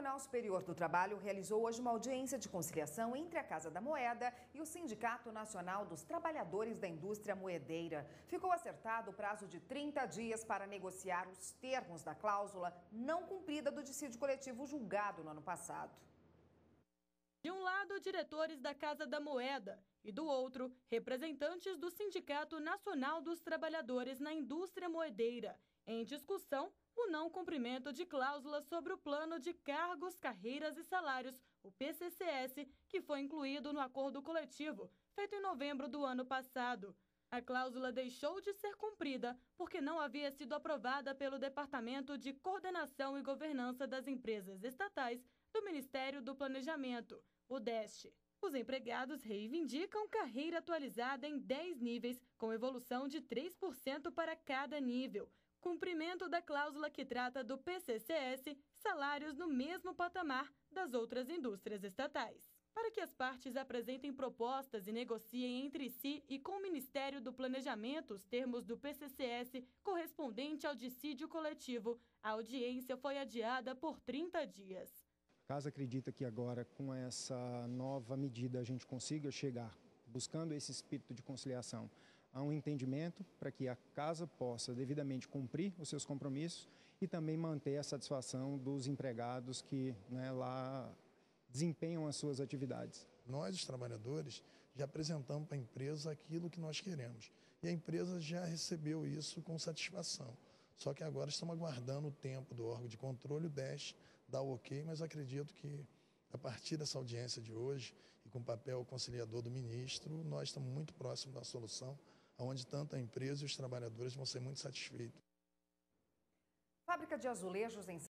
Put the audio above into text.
Tribunal Superior do Trabalho realizou hoje uma audiência de conciliação entre a Casa da Moeda e o Sindicato Nacional dos Trabalhadores da Indústria Moedeira. Ficou acertado o prazo de 30 dias para negociar os termos da cláusula não cumprida do dissídio coletivo julgado no ano passado. De um lado, diretores da Casa da Moeda e do outro, representantes do Sindicato Nacional dos Trabalhadores na Indústria Moedeira. Em discussão, o não cumprimento de cláusulas sobre o Plano de Cargos, Carreiras e Salários, o PCCS, que foi incluído no acordo coletivo, feito em novembro do ano passado. A cláusula deixou de ser cumprida porque não havia sido aprovada pelo Departamento de Coordenação e Governança das Empresas Estatais do Ministério do Planejamento, o DEST. Os empregados reivindicam carreira atualizada em 10 níveis, com evolução de 3% para cada nível. Cumprimento da cláusula que trata do PCCS, salários no mesmo patamar das outras indústrias estatais. Para que as partes apresentem propostas e negociem entre si e com o Ministério do Planejamento os termos do PCCS correspondente ao dissídio coletivo, a audiência foi adiada por 30 dias. A Casa acredita que agora, com essa nova medida, a gente consiga chegar, buscando esse espírito de conciliação, a um entendimento para que a Casa possa devidamente cumprir os seus compromissos e também manter a satisfação dos empregados que lá desempenham as suas atividades. Nós, os trabalhadores, já apresentamos para a empresa aquilo que nós queremos e a empresa já recebeu isso com satisfação. Só que agora estamos aguardando o tempo do órgão de controle, o DEST, dar o ok, mas acredito que a partir dessa audiência de hoje e com o papel conciliador do ministro, nós estamos muito próximos da solução, onde tanto a empresa e os trabalhadores vão ser muito satisfeitos. Fábrica de azulejos em